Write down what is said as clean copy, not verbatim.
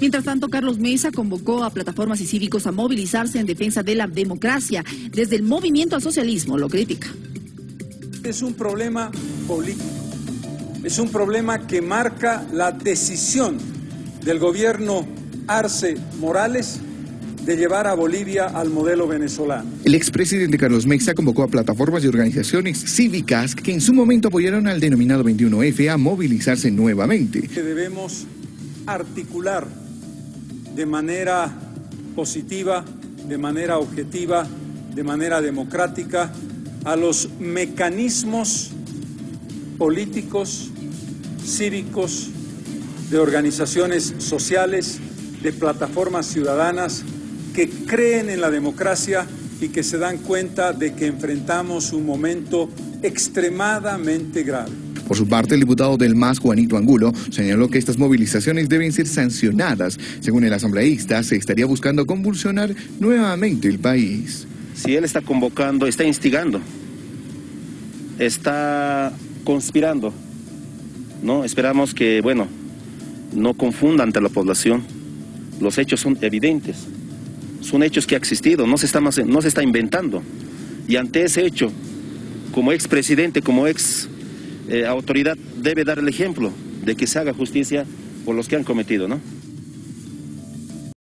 Mientras tanto, Carlos Mesa convocó a plataformas y cívicos a movilizarse en defensa de la democracia. Desde el movimiento al socialismo lo critica. Es un problema político, es un problema que marca la decisión del gobierno Arce Morales de llevar a Bolivia al modelo venezolano. El expresidente Carlos Mesa convocó a plataformas y organizaciones cívicas que en su momento apoyaron al denominado 21F a movilizarse nuevamente. Debemos articular de manera positiva, de manera objetiva, de manera democrática a los mecanismos políticos, cívicos, de organizaciones sociales, de plataformas ciudadanas que creen en la democracia y que se dan cuenta de que enfrentamos un momento extremadamente grave. Por su parte, el diputado del MAS, Juanito Angulo, señaló que estas movilizaciones deben ser sancionadas. Según el asambleísta, se estaría buscando convulsionar nuevamente el país. Si él está convocando, está instigando, está conspirando, ¿no? Esperamos que, no confunda ante la población. Los hechos son evidentes. Son hechos que han existido, no se está inventando. Y ante ese hecho, como expresidente, como autoridad, debe dar el ejemplo de que se haga justicia por los que han cometido, ¿no?